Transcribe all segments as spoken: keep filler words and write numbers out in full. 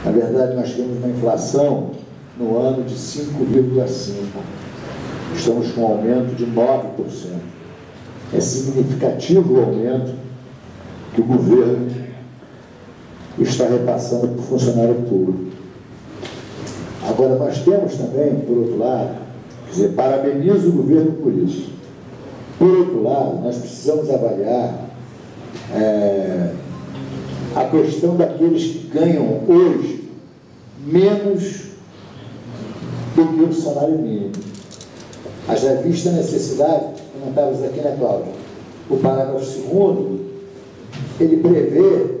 Na verdade, nós temos uma inflação no ano de cinco vírgula cinco por cento. Estamos com um aumento de nove por cento. É significativo o aumento que o governo está repassando para o funcionário público. Agora, nós temos também, por outro lado, quer dizer, parabenizo o governo por isso. Por outro lado, nós precisamos avaliar é, a questão daqueles que ganham hoje menos do que o salário mínimo. Haja vista a necessidade, comentávamos aqui, né, Cláudia? O parágrafo segundo, ele prevê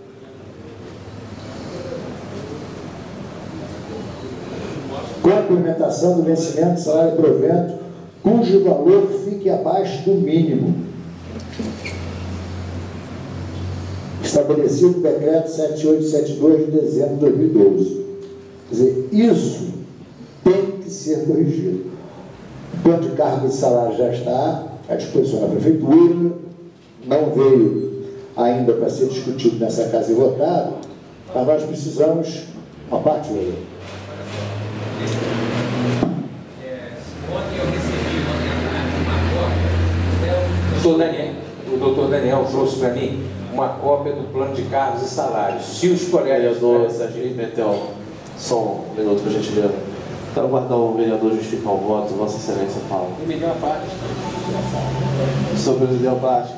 complementação do vencimento do salário e provento, cujo valor fique abaixo do mínimo estabelecido no decreto sete mil oitocentos e setenta e dois de dezembro de dois mil e doze. Quer dizer, isso tem que ser corrigido. O plano de cargo e salário já está à disposição da Prefeitura, não veio ainda para ser discutido nessa casa e votado, mas nós precisamos uma parte outra. Ontem eu recebi uma cópia, o doutor Daniel, o doutor Daniel trouxe para mim uma cópia do plano de cargos e salários. Se os colegas... Vereador Serginho Pimentel, só um minuto para a gente ver. Para aguardar o vereador justificar o voto, Vossa Excelência fala. Me deu uma parte. Senhor presidente, a parte.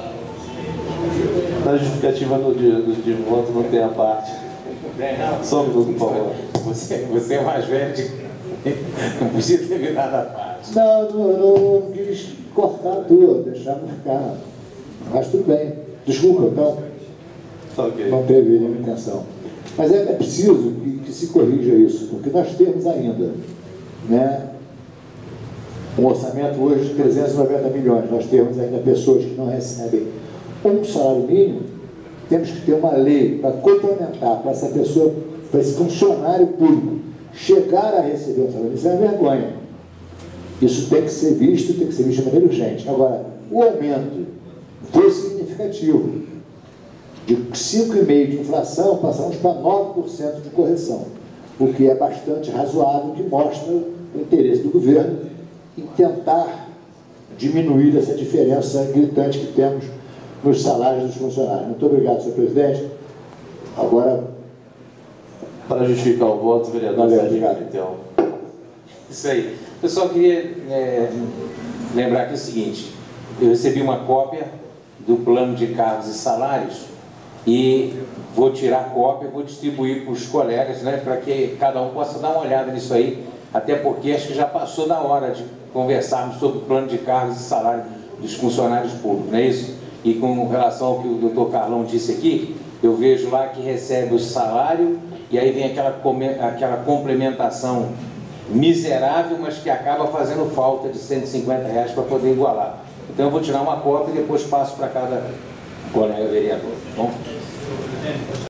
Na justificativa do de, do de voto não tem a parte. Só um minuto, por favor. Você, você é mais velho de... Não podia ter me dado a parte. Não, não, não quis cortar tudo, deixar ficar. Mas tudo bem. Desculpa, então. Okay. Não teve nenhuma intenção. Mas é, é preciso que, que se corrija isso, porque nós temos ainda, né, um orçamento hoje de trezentos e noventa milhões. Nós temos ainda pessoas que não recebem um salário mínimo. Temos que ter uma lei para complementar, para essa pessoa, para esse funcionário público chegar a receber um salário. Isso é uma vergonha. Isso tem que ser visto, tem que ser visto de maneira urgente. Agora, o aumento foi significativo. De cinco vírgula cinco por cento de inflação, passamos para nove por cento de correção, o que é bastante razoável, que mostra o interesse do governo em tentar diminuir essa diferença gritante que temos nos salários dos funcionários. Muito obrigado, senhor presidente. Agora... Para justificar o voto, vereador Serginho Pimentel. Isso aí. Eu só queria é, lembrar aqui o seguinte: eu recebi uma cópia do plano de cargos e salários e vou tirar a cópia, vou distribuir para os colegas, né, para que cada um possa dar uma olhada nisso aí, até porque acho que já passou da hora de conversarmos sobre o plano de cargos e salários dos funcionários públicos, não é isso? E com relação ao que o doutor Carlão disse aqui, eu vejo lá que recebe o salário e aí vem aquela, aquela complementação miserável, mas que acaba fazendo falta de cento e cinquenta reais para poder igualar. Então eu vou tirar uma cópia e depois passo para cada colega vereador. Tá bom?